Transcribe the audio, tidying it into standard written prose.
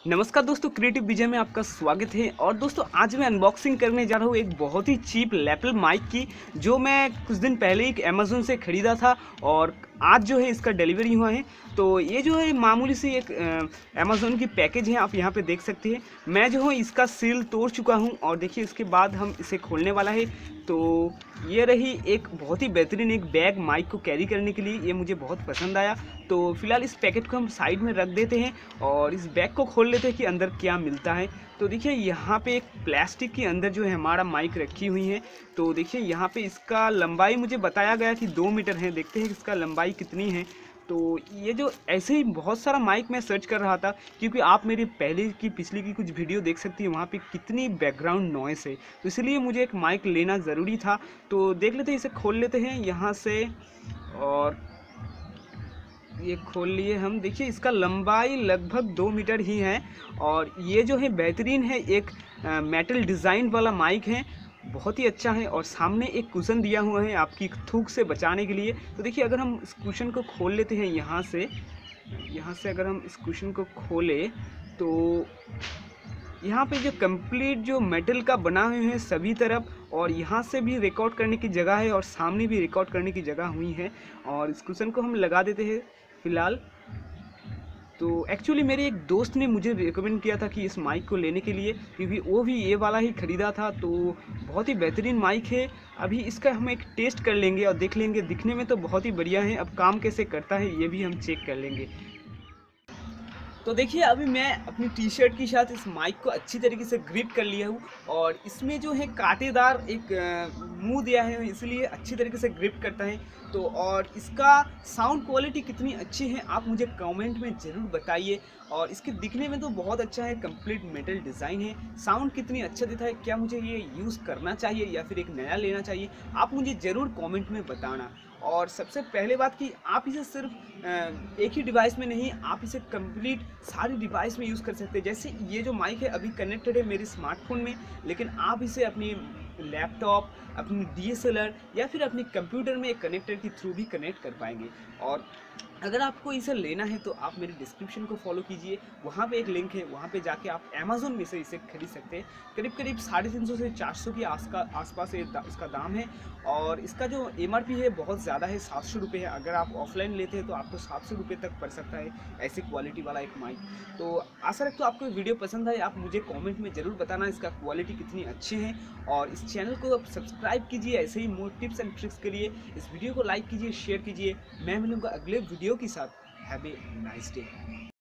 नमस्कार दोस्तों, क्रिएटिव विजय में आपका स्वागत है। और दोस्तों आज मैं अनबॉक्सिंग करने जा रहा हूँ एक बहुत ही चीप लैपल माइक की, जो मैं कुछ दिन पहले ही अमेज़न से ख़रीदा था और आज जो है इसका डिलीवरी हुआ है। तो ये जो है मामूली सी एक अमेज़न की पैकेज है, आप यहाँ पे देख सकते हैं। मैं जो हूँ इसका सील तोड़ चुका हूँ और देखिए इसके बाद हम इसे खोलने वाला है। तो ये रही एक बहुत ही बेहतरीन एक बैग माइक को कैरी करने के लिए, ये मुझे बहुत पसंद आया। तो फिलहाल इस पैकेट को हम साइड में रख देते हैं और इस बैग को खोल लेते हैं कि अंदर क्या मिलता है। तो देखिए यहाँ पे एक प्लास्टिक के अंदर जो है हमारा माइक रखी हुई है। तो देखिए यहाँ पे इसका लंबाई मुझे बताया गया कि 2 मीटर है। देखते हैं इसका लंबाई कितनी है। तो ये जो ऐसे ही बहुत सारा माइक मैं सर्च कर रहा था, क्योंकि आप मेरी पिछली की कुछ वीडियो देख सकती हैं, वहाँ पे कितनी बैकग्राउंड नॉइस है। तो इसलिए मुझे एक माइक लेना ज़रूरी था। तो देख लेते हैं, इसे खोल लेते हैं यहाँ से। और ये खोल लिए हम। देखिए इसका लंबाई लगभग 2 मीटर ही है और ये जो है बेहतरीन है, एक मेटल डिज़ाइन वाला माइक है, बहुत ही अच्छा है। और सामने एक कुशन दिया हुआ है आपकी थूक से बचाने के लिए। तो देखिए अगर हम इस कुशन को खोल लेते हैं यहाँ से अगर हम इस कुशन को खोलें तो यहाँ पे जो कंप्लीट जो मेटल का बना हुए हैं सभी तरफ, और यहाँ से भी रिकॉर्ड करने की जगह है और सामने भी रिकॉर्ड करने की जगह हुई है। और इस कुशन को हम लगा देते हैं फ़िलहाल। तो एक्चुअली मेरे एक दोस्त ने मुझे रिकमेंड किया था कि इस माइक को लेने के लिए, क्योंकि वो भी ये वाला ही ख़रीदा था। तो बहुत ही बेहतरीन माइक है। अभी इसका हम एक टेस्ट कर लेंगे और देख लेंगे। दिखने में तो बहुत ही बढ़िया है, अब काम कैसे करता है ये भी हम चेक कर लेंगे। तो देखिए अभी मैं अपनी टी शर्ट के साथ इस माइक को अच्छी तरीके से ग्रिप कर लिया हूँ और इसमें जो है कांटेदार एक मुंह दिया है, इसलिए अच्छी तरीके से ग्रिप करता है। तो और इसका साउंड क्वालिटी कितनी अच्छी है आप मुझे कमेंट में ज़रूर बताइए। और इसके दिखने में तो बहुत अच्छा है, कंप्लीट मेटल डिज़ाइन है। साउंड कितनी अच्छा देता है, क्या मुझे ये यूज़ करना चाहिए या फिर एक नया लेना चाहिए, आप मुझे ज़रूर कमेंट में बताना। और सबसे पहले बात कि आप इसे सिर्फ एक ही डिवाइस में नहीं, आप इसे कंप्लीट सारी डिवाइस में यूज़ कर सकते हैं। जैसे ये जो माइक है अभी कनेक्टेड है मेरे स्मार्टफोन में, लेकिन आप इसे अपनी लैपटॉप, अपनी डीएसएलआर या फिर अपने कंप्यूटर में एक कनेक्टर के थ्रू भी कनेक्ट कर पाएंगे। और अगर आपको इसे लेना है तो आप मेरे डिस्क्रिप्शन को फॉलो कीजिए, वहाँ पे एक लिंक है, वहाँ पे जाके आप अमेज़न में से इसे खरीद सकते हैं। करीब करीब 350 से 400 के आसपास इसका दाम है। और इसका जो एमआरपी है बहुत ज़्यादा है, 700 रुपये है। अगर आप ऑफलाइन लेते हैं तो आपको 700 रुपये तक पड़ सकता है ऐसी क्वालिटी वाला एक माइक। तो आशा रखता हूँ आपको वीडियो पसंद आए, आप मुझे कमेंट में ज़रूर बताना इसका क्वालिटी कितनी अच्छी है। और इस चैनल को आप सब्सक्राइब कीजिए ऐसे ही मोर टिप्स एंड ट्रिक्स के लिए। इस वीडियो को लाइक कीजिए, शेयर कीजिए। मैं मिलूँगा अगले वीडियो के साथ। Have a nice day.